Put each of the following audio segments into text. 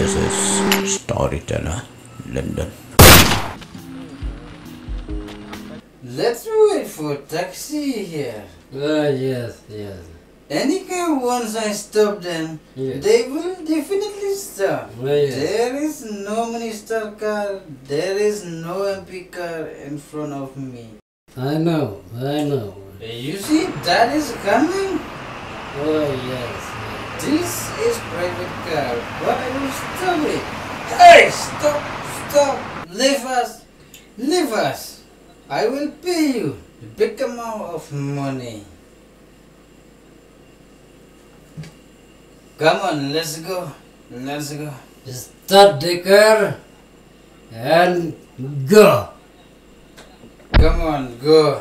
This is Storyteller London. Let's wait for taxi here. Yes. Any car once I stop them, Yes. they will definitely stop. Yes. There is no minister car, there is no MP car in front of me. I know. You see, that is coming. Oh, yes. This is private car, but I will stop it. Hey, stop. Leave us. I will pay you a big amount of money. Come on, let's go. Start the car and go. Come on, go.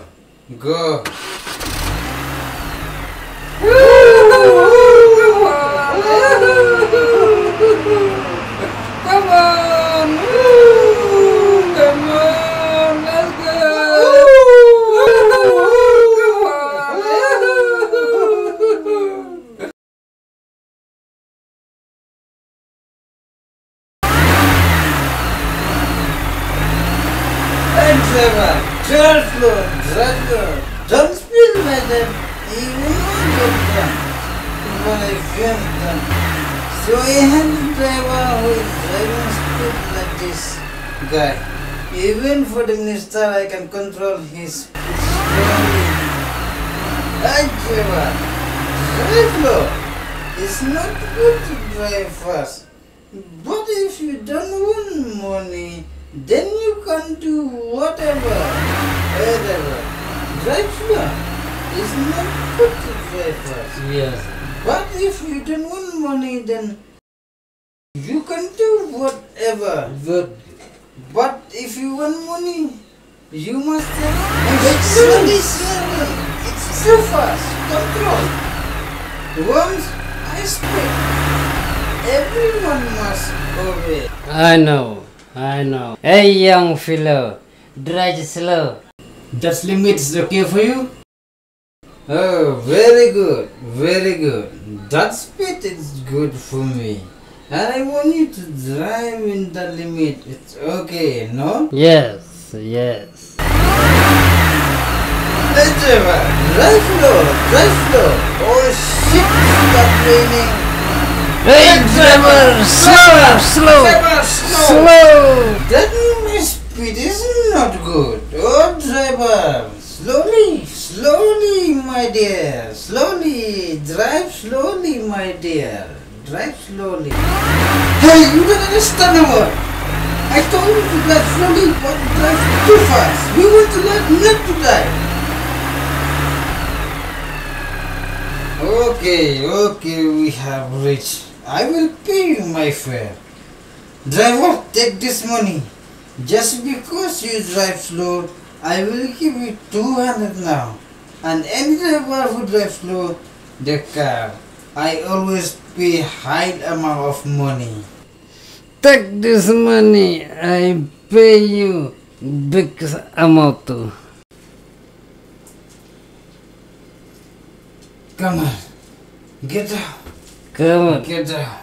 Come on, let's go. Hey, driver, drive slow. Don't speed like that. You will not get done. But I feel done. So I had a driver who is driving speed like this guy. Even for the minister, I can control his speed slowly. Hey, driver, drive slow. It's not good to drive fast. But if you don't want money, then you can do whatever. Drive slow. It's not good to drive fast. Yes. But if you don't want money, then you can do whatever. Good. But if you want money, you must slowly. It's too fast. Control. Once I speak, everyone must obey. I know. Hey, young fellow, drive slow. That limit is okay for you? Oh, very good. That speed is good for me. And I want you to drive in that limit. It's okay, no? Yes. Hey, driver, drive slow. Oh shit, stop raining. Hey, driver, slow. That my speed is not good. Oh, driver, slowly, my dear. Drive slowly, my dear. Drive slowly. Hey, you don't understand a word. I told you to drive slowly, but drive too fast. We want to learn not to die. Okay, we have reached. I will pay you my fare. Driver, take this money. Just because you drive slow, I will give you 200 now. And any driver who drives slow, the car, I always pay high amount of money. Take this money. I pay you big amount too. Come on, get down. Come on. Get down.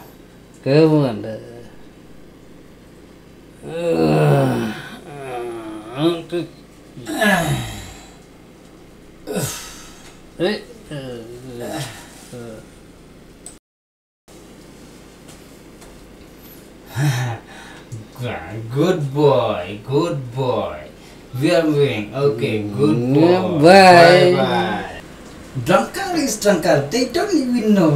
Good boy. We are moving. Okay, good boy. Bye. Drunkard is drunkard. They don't even know.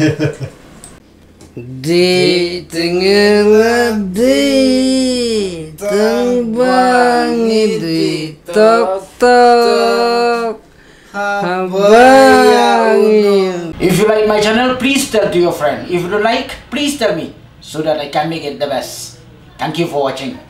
Di tengah di tembangi di tok habayang. If you like my channel, please tell to your friend. If you don't like, please tell me so that I can make it the best. Thank you for watching.